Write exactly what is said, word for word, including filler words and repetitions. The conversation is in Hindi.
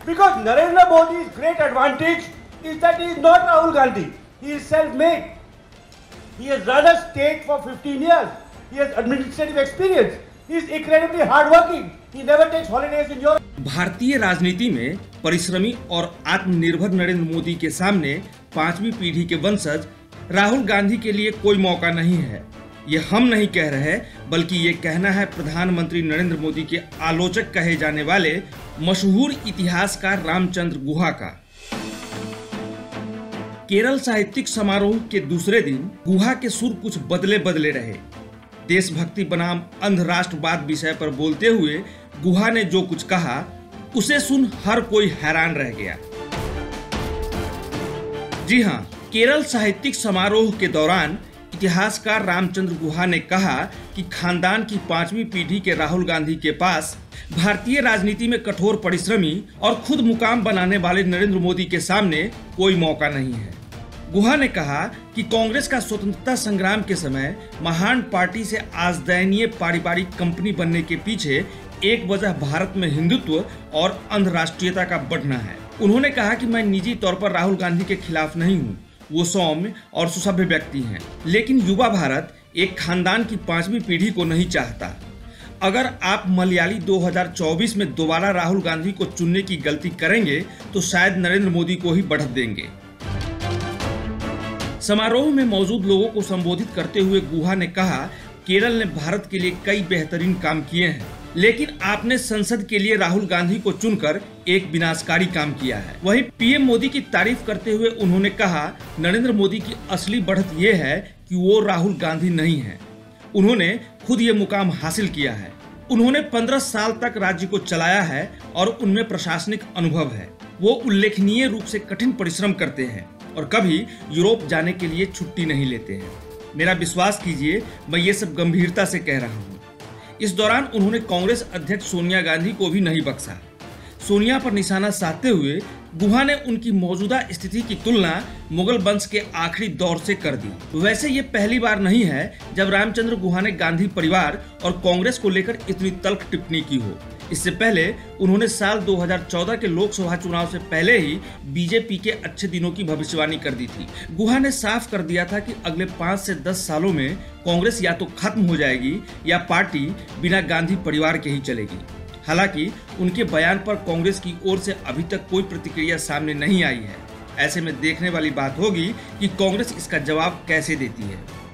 Because Narendra Modi's great advantage is that he is not Rahul Gandhi. He is self-made. He has run a state for fifteen years. He has administrative experience. He is incredibly hardworking. He never takes holidays in Europe. भारतीय राजनीति में परिश्रमी और आत्मनिर्भर नरेंद्र मोदी के सामने पांचवी पीढ़ी के वंशज राहुल गांधी के लिए कोई मौका नहीं है। ये हम नहीं कह रहे, बल्कि ये कहना है प्रधानमंत्री नरेंद्र मोदी के आलोचक कहे जाने वाले मशहूर इतिहासकार रामचंद्र गुहा का। केरल साहित्यिक समारोह के दूसरे दिन गुहा के सुर कुछ बदले बदले रहे। देशभक्ति बनाम अंध राष्ट्रवाद विषय पर बोलते हुए गुहा ने जो कुछ कहा, उसे सुन हर कोई हैरान रह गया। जी हां, केरल साहित्यिक समारोह के दौरान इतिहासकार रामचंद्र गुहा ने कहा कि खानदान की पांचवी पीढ़ी के राहुल गांधी के पास भारतीय राजनीति में कठोर परिश्रमी और खुद मुकाम बनाने वाले नरेंद्र मोदी के सामने कोई मौका नहीं है। गुहा ने कहा कि कांग्रेस का स्वतंत्रता संग्राम के समय महान पार्टी से आज दयनीय पारिवारिक कंपनी बनने के पीछे एक वजह भारत में हिंदुत्व और अंधराष्ट्रीयता का बढ़ना है। उन्होंने कहा कि मैं निजी तौर पर राहुल गांधी के खिलाफ नहीं हूँ, वो सौम्य और सुसभ्य व्यक्ति हैं, लेकिन युवा भारत एक खानदान की पांचवी पीढ़ी को नहीं चाहता। अगर आप मलयाली दो हज़ार चौबीस में दोबारा राहुल गांधी को चुनने की गलती करेंगे तो शायद नरेंद्र मोदी को ही बढ़त देंगे। समारोह में मौजूद लोगों को संबोधित करते हुए गुहा ने कहा, केरल ने भारत के लिए कई बेहतरीन काम किए हैं, लेकिन आपने संसद के लिए राहुल गांधी को चुनकर एक विनाशकारी काम किया है। वहीं पीएम मोदी की तारीफ करते हुए उन्होंने कहा, नरेंद्र मोदी की असली बढ़त ये है कि वो राहुल गांधी नहीं है, उन्होंने खुद ये मुकाम हासिल किया है। उन्होंने पंद्रह साल तक राज्य को चलाया है और उनमें प्रशासनिक अनुभव है। वो उल्लेखनीय रूप से कठिन परिश्रम करते हैं और कभी यूरोप जाने के लिए छुट्टी नहीं लेते हैं। मेरा विश्वास कीजिए, मैं ये सब गंभीरता से कह रहा हूँ। इस दौरान उन्होंने कांग्रेस अध्यक्ष सोनिया गांधी को भी नहीं बख्शा। सोनिया पर निशाना साधते हुए गुहा ने उनकी मौजूदा स्थिति की तुलना मुगल वंश के आखिरी दौर से कर दी। वैसे ये पहली बार नहीं है जब रामचंद्र गुहा ने गांधी परिवार और कांग्रेस को लेकर इतनी तल्ख टिप्पणी की हो। इससे पहले उन्होंने साल दो हज़ार चौदह के लोकसभा चुनाव से पहले ही बीजेपी के अच्छे दिनों की भविष्यवाणी कर दी थी। गुहा ने साफ कर दिया था कि अगले पाँच से दस सालों में कांग्रेस या तो खत्म हो जाएगी या पार्टी बिना गांधी परिवार के ही चलेगी। हालांकि उनके बयान पर कांग्रेस की ओर से अभी तक कोई प्रतिक्रिया सामने नहीं आई है। ऐसे में देखने वाली बात होगी कि कांग्रेस इसका जवाब कैसे देती है।